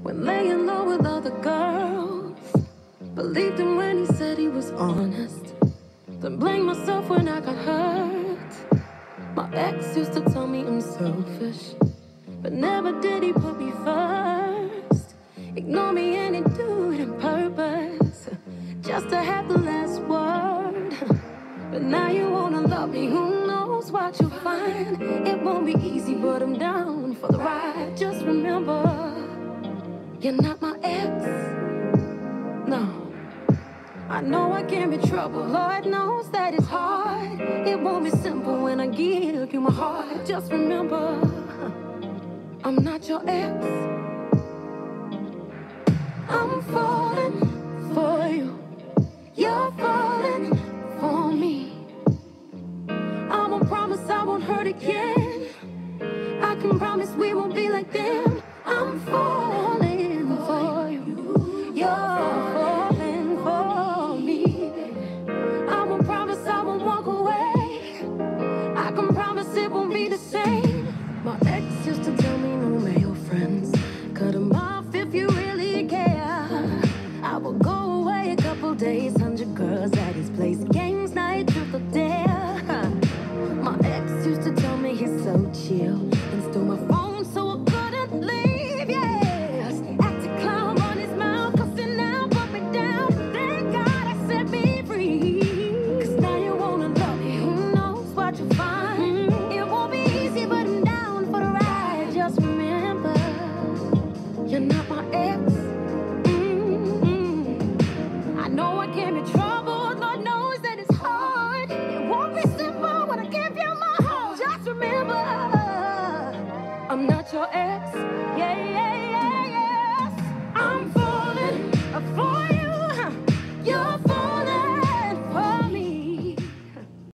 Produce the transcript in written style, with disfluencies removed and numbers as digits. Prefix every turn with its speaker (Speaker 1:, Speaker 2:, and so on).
Speaker 1: When laying low with other girls, believed him when he said he was honest, then blamed myself when I got hurt. My ex used to tell me I'm selfish, but never did he put me first. Ignore me and he do it on purpose, just to have the last word. But now you wanna love me, who knows what you'll find. It won't be easy, but I'm down for the ride. Just remember, you're not my ex. No, I know I can be trouble. Lord knows that it's hard. It won't be simple when I give you my heart. Just remember, I'm not your ex. I'm falling for you. You're falling for me. I won't promise I won't hurt again. I can promise we won't be like them. I'm falling for you. You're falling for me. I won't promise I won't walk away. I can promise it won't be the same. My ex used to tell me no male friends. Cut them off if you really care. I will go away a couple days, 100 girls at his place. Games night, truth or dare. My ex used to tell me he's so chill and stole my phone so I couldn't leave. Yes, act a clown on his mouth, cussing out, put me down. Thank God I set me free. 'Cause now you wanna love me, who knows what you'll find. It won't be easy, but I'm down for the ride. Just remember, you're not my ex.